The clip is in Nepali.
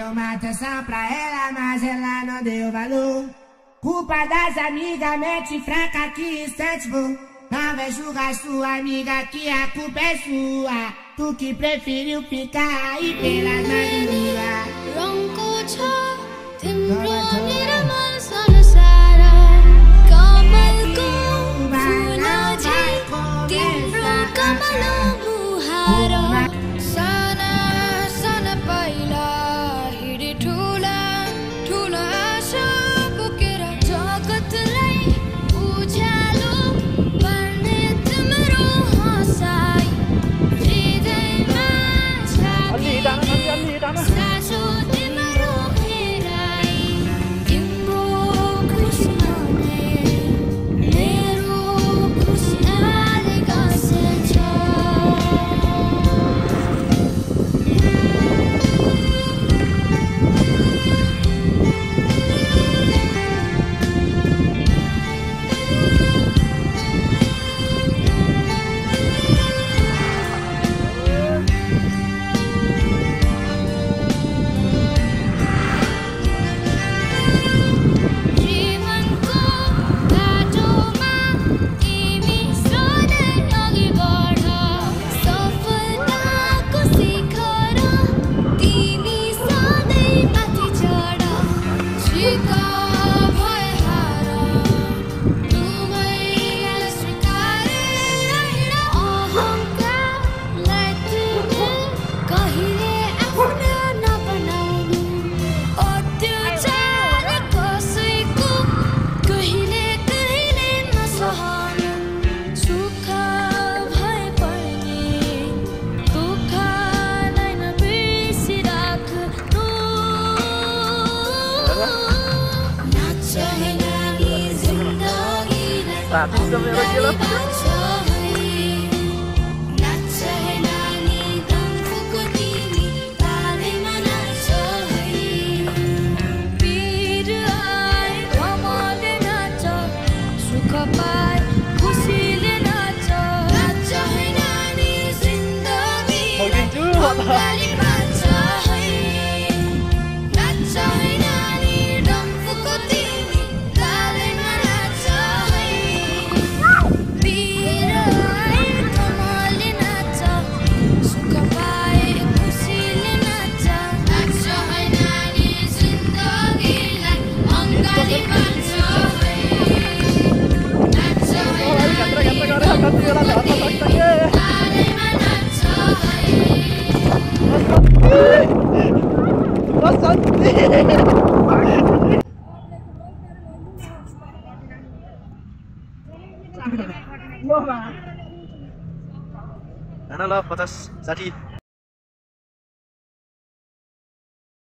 deu uma atenção pra ela, mas ela não deu valor. Culpa das amigas, mente fraca que incentivou. Não vai julgar sua amiga que a culpa é sua. Tu que preferiu ficar aí pelas madrugadas. रङको छ तिम्रो मेरो मन संसार कमलको फुल झै तिम्रो कमल मुहार साना साना पाइला हिँडे ठुला ठुला आशा बोकेर जगतलाई उज्यालो पार्ने तिम्रो हँसाइ हृदयमा छापी सासो तिम्रो हेराइ तिम्रो खुसीले मेरो खुसी आले गाँसेछ जीवनको बाटोमा तिमी सधैँ अघि बढ सफलताको शिखर तिमी सधैँ माथि चढ छिक भए हार दुवैलाई स्वीकारेर हिँड अहङ्कारलाई तिमी कहिले आफ्नो नबनाउनु अत्याचार कसैको कहिले कहिले नसहनु सुख भए पनि दुःखलाई नबिर्सिराख्नु नाच्छ है नानी जिन्दगीलाई अङ्गाली बाँच्छ है नाच्छ है नानी दम्फुको तिमी तालैमा नाच्छ है पीर आए रमाले नाच सुख पाए खुसीले नाच नाच्छ है नानी जिन्दगीलाई अङ्गाली बाँच्छ है नाच्छ है नानी डम्फुको तिमी तालैमा नाच्छ है पीर आए रमाले नाच सुख पाए खुसीले नाच नाच्छ है नानी जिन्दगीलाई अङ्गाली बाँच्छ है नाच्छ है नानी तालैमा नाच्छ Ana lah 50 60